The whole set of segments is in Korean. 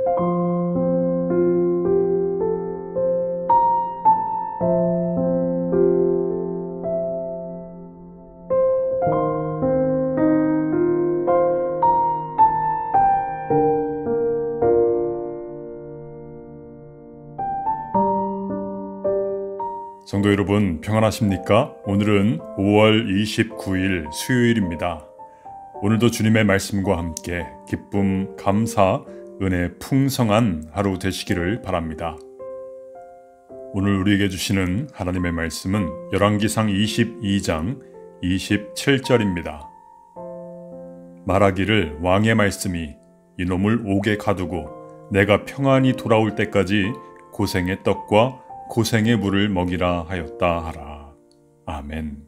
성도 여러분, 평안하십니까? 오늘은 5월 29일 수요일입니다. 오늘도 주님의 말씀과 함께 기쁨, 감사, 은혜 풍성한 하루 되시기를 바랍니다. 오늘 우리에게 주시는 하나님의 말씀은 열왕기상 22장 27절입니다. 말하기를 왕의 말씀이 이놈을 옥에 가두고 내가 평안히 돌아올 때까지 고생의 떡과 고생의 물을 먹이라 하였다 하라. 아멘.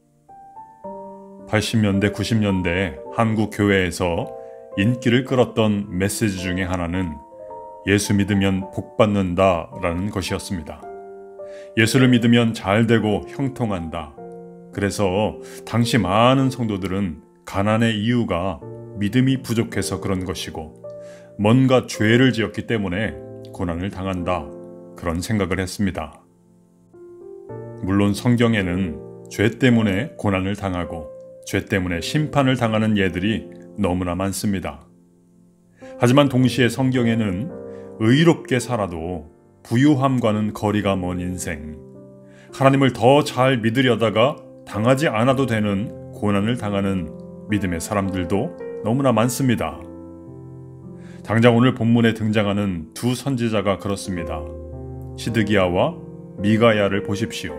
80년대, 90년대 한국 교회에서 인기를 끌었던 메시지 중에 하나는 예수 믿으면 복 받는다 라는 것이었습니다. 예수를 믿으면 잘 되고 형통한다. 그래서 당시 많은 성도들은 가난의 이유가 믿음이 부족해서 그런 것이고 뭔가 죄를 지었기 때문에 고난을 당한다. 그런 생각을 했습니다. 물론 성경에는 죄 때문에 고난을 당하고 죄 때문에 심판을 당하는 예들이 너무나 많습니다. 하지만 동시에 성경에는 의롭게 살아도 부유함과는 거리가 먼 인생, 하나님을 더 잘 믿으려다가 당하지 않아도 되는 고난을 당하는 믿음의 사람들도 너무나 많습니다. 당장 오늘 본문에 등장하는 두 선지자가 그렇습니다. 시드기야와 미가야를 보십시오.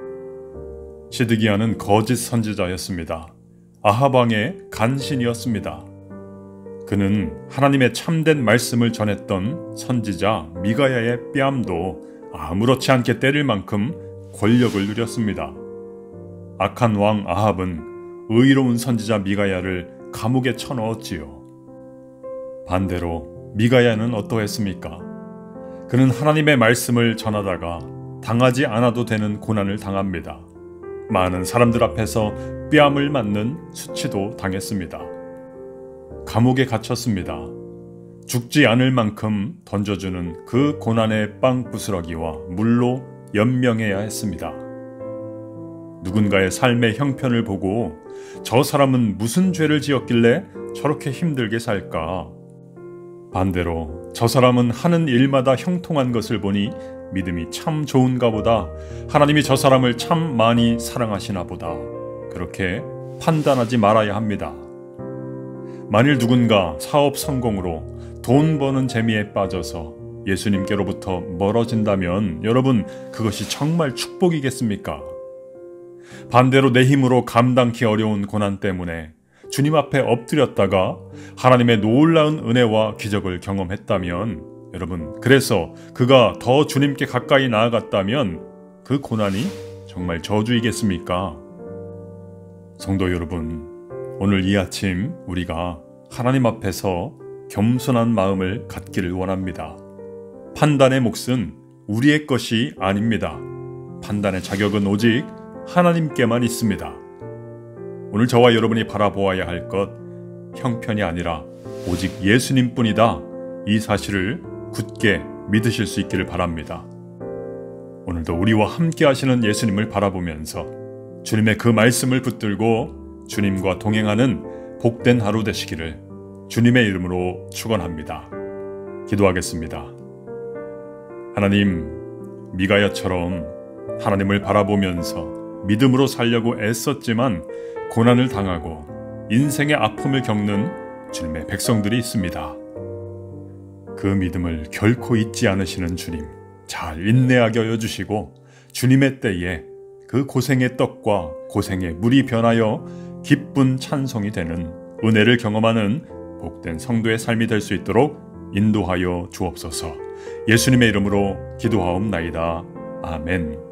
시드기야는 거짓 선지자였습니다. 아합 왕의 간신이었습니다. 그는 하나님의 참된 말씀을 전했던 선지자 미가야의 뺨도 아무렇지 않게 때릴 만큼 권력을 누렸습니다. 악한 왕 아합은 의로운 선지자 미가야를 감옥에 쳐넣었지요. 반대로 미가야는 어떠했습니까? 그는 하나님의 말씀을 전하다가 당하지 않아도 되는 고난을 당합니다. 많은 사람들 앞에서 뺨을 맞는 수치도 당했습니다. 감옥에 갇혔습니다. 죽지 않을 만큼 던져주는 그 고난의 빵 부스러기와 물로 연명해야 했습니다. 누군가의 삶의 형편을 보고 저 사람은 무슨 죄를 지었길래 저렇게 힘들게 살까? 반대로 저 사람은 하는 일마다 형통한 것을 보니 믿음이 참 좋은가 보다. 하나님이 저 사람을 참 많이 사랑하시나 보다. 그렇게 판단하지 말아야 합니다. 만일 누군가 사업 성공으로 돈 버는 재미에 빠져서 예수님께로부터 멀어진다면 여러분, 그것이 정말 축복이겠습니까? 반대로 내 힘으로 감당하기 어려운 고난 때문에 주님 앞에 엎드렸다가 하나님의 놀라운 은혜와 기적을 경험했다면 여러분, 그래서 그가 더 주님께 가까이 나아갔다면 그 고난이 정말 저주이겠습니까? 성도 여러분, 오늘 이 아침 우리가 하나님 앞에서 겸손한 마음을 갖기를 원합니다. 판단의 몫은 우리의 것이 아닙니다. 판단의 자격은 오직 하나님께만 있습니다. 오늘 저와 여러분이 바라보아야 할 것, 형편이 아니라 오직 예수님뿐이다. 이 사실을 굳게 믿으실 수 있기를 바랍니다. 오늘도 우리와 함께 하시는 예수님을 바라보면서 주님의 그 말씀을 붙들고 주님과 동행하는 복된 하루 되시기를 주님의 이름으로 축원합니다. 기도하겠습니다. 하나님, 미가야처럼 하나님을 바라보면서 믿음으로 살려고 애썼지만 고난을 당하고 인생의 아픔을 겪는 주님의 백성들이 있습니다. 그 믿음을 결코 잊지 않으시는 주님, 잘 인내하게 하여 주시고 주님의 때에 그 고생의 떡과 고생의 물이 변하여 기쁜 찬송이 되는 은혜를 경험하는 복된 성도의 삶이 될 수 있도록 인도하여 주옵소서. 예수님의 이름으로 기도하옵나이다. 아멘.